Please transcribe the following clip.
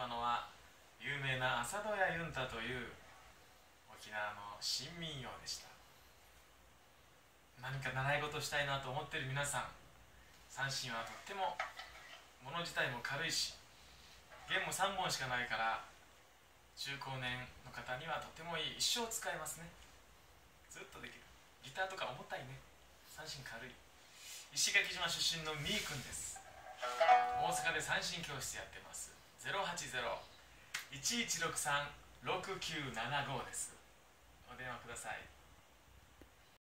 今のは有名な朝ドヤユンタという沖縄の新民謡でした。何か習い事したいなと思っている皆さん、三線はとっても物自体も軽いし、弦も3本しかないから中高年の方にはとてもいい、一生使えますね。ずっとできる。ギターとか重たいね。三線軽い。石垣島出身のみーくんです。大阪で三線教室やってます。080-1163-6975です。お電話ください。